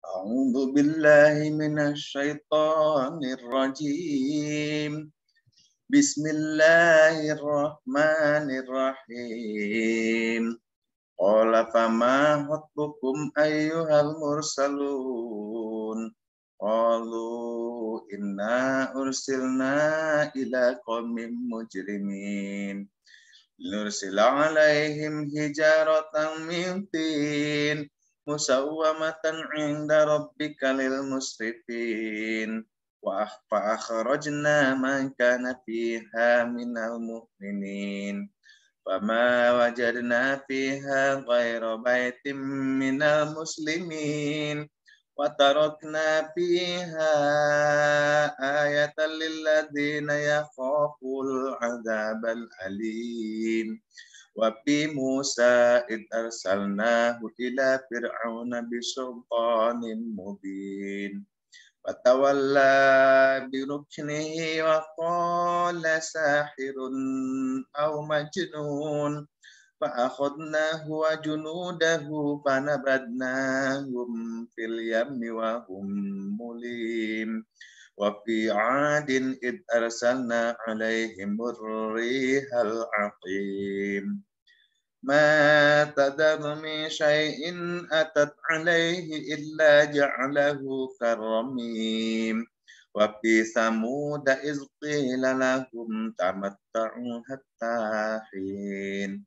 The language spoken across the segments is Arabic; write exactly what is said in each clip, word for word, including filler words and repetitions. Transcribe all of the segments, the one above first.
أعوذ بالله من الشيطان الرجيم. بسم الله الرحمن الرحيم. قال فما خطبكم أيها المرسلون؟ قالوا إنا أرسلنا إلى قوم مجرمين لنرسل عليهم حجارة من طين مسومة عند ربك للمسرفين فأخرجنا من كان فيها من المؤمنين فما وجدنا فيها غير بيت من المسلمين وتركنا فيها آية للذين يخافون العذاب الأليم. وفي موسى إذ أرسلناه إلى فرعون بسلطان مبين فتولى بركنه وقال ساحر أو مجنون فأخذناه وجنوده فنبذناهم في اليم وهم مليم. وفي عاد إذ أرسلنا عليهم الريح العقيم ما تذر من شيء أتت عليه إلا جعله كالرميم. وفي ثمود إذ قيل لهم تمتعوا حتى حين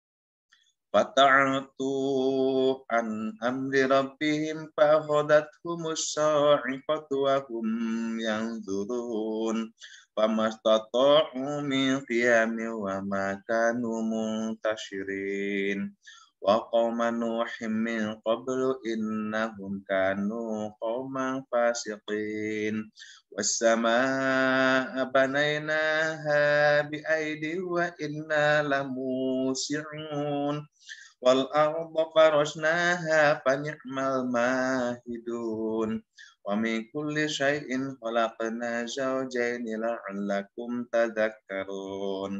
فتعرضوا عن أمر ربهم فأخذتهم الصاعقة وهم ينظرون فما استطاعوا من قيام وما كانوا منتشرين. وقوم نوح من قبل إنهم كانوا قوما فاسقين. والسماء بنيناها بأيد وإنا لموسعون والأرض فرشناها فنعم الماهدون. ومن كل شيء خلقنا زوجين لعلكم تذكرون.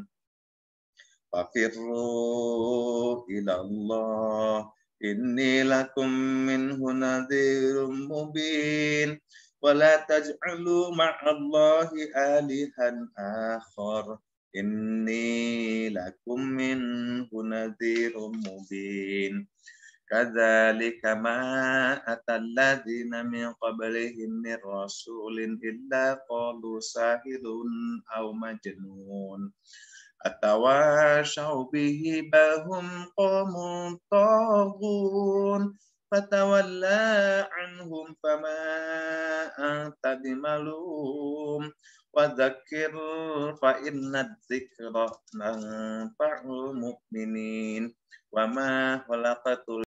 ففروا إلى الله إني لكم منه نذير مبين. ولا تجعلوا مع الله آلها آخر إني لكم منه نذير مبين. كذلك ما أتى الذين من قبلهم من رسول إلا قالوا ساحر أو مجنون أتواصوا به بل هم قوم طاغون فتولى عنهم فما أنت بملوم وذكر فإن الذكر تنفع المؤمنين وما خلقت